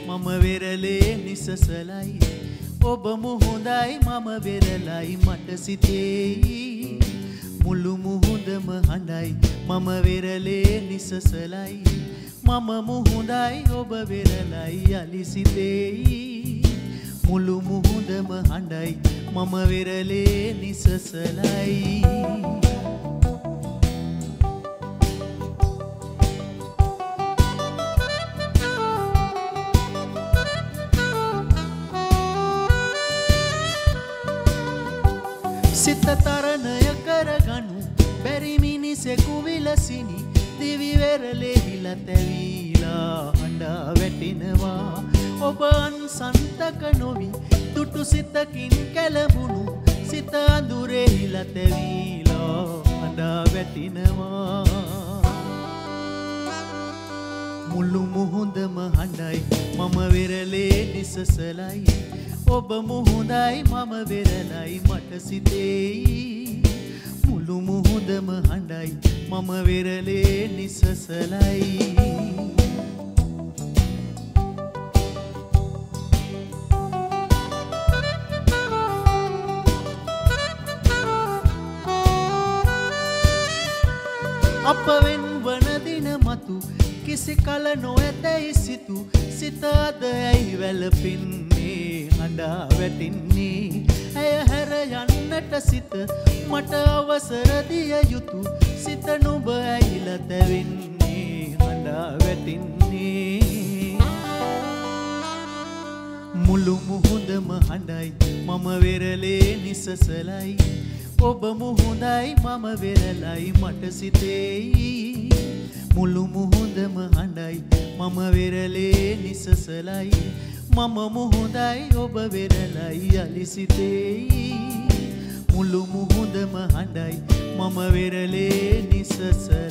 මම වෙරළේ නිසසලයි ඔබ මුහුදයි මම වෙරළයි මට සිතෙයි මුළු මුහුදම හඬයි මම වෙරළේ නිසසලයි මම මුහුදයි ඔබ වෙරළයි යලි සිතෙයි මුළු මුහුදම හඬයි මම වෙරළේ නිසසලයි සිත තරණය කරගනු බැරි මිනිසෙකු විලසිනි දිවි වෙරළෙහිල තැවීලා හඬා වැටෙනවා ඔබ අන්සන්තක නොවි දුටු සිතකින් කැළඹුණු සිත අඳුරෙහිල තැවීලා හඬා වැටෙනවා මුළු මුහුදම හඬයි මම වෙරළේ නිසසලයි ඔබ මුහුදයි මම වෙරළයි මට සිතෙයි මුළු මුහුදම හඬයි මම වෙරළේ නිසසලයි අප වෙන්වන දින මතු කිසි කල නොඇතැයි සිතු සිත අද ඇයි වැළපෙන්නේ හඬා වැටින්නේ ඇය හැර යන්නට සිත මට අවසර දිය යුතු සිත නුඹ ඇයිලා තැවෙන්නේ හඬා වැටින්නේ මුළු මුහුදම හඬයි මම වෙරළේ නිසසලයි ඔබ මුහුදයි මම වෙරළයි මට සිතෙයි මුළු මුහුදම හඬයි මම වෙරළේ නිසසලයි මම මුහුදයි ඔබ වෙරළයි යලි සිතෙයි මුළු මුහුදම හඬයි මම වෙරළේ නිසසලයි